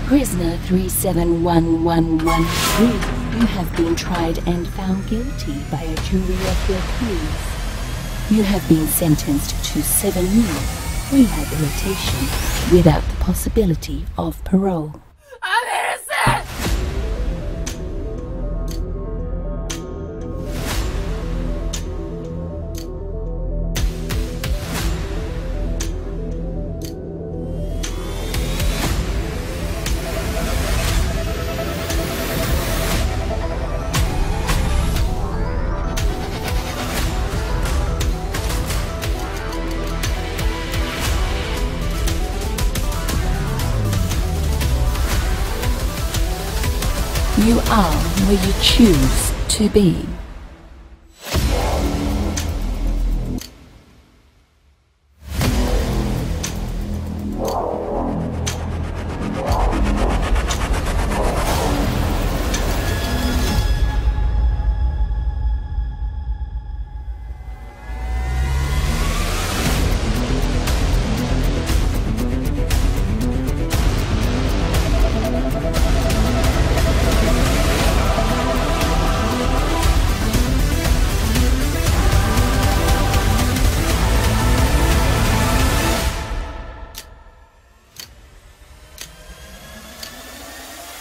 Prisoner 371113, you have been tried and found guilty by a jury of your peers. You have been sentenced to 7 years rehabilitation without the possibility of parole. I'm innocent! You are where you choose to be.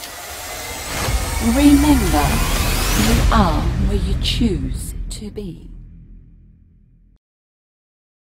Remember, you are where you choose to be.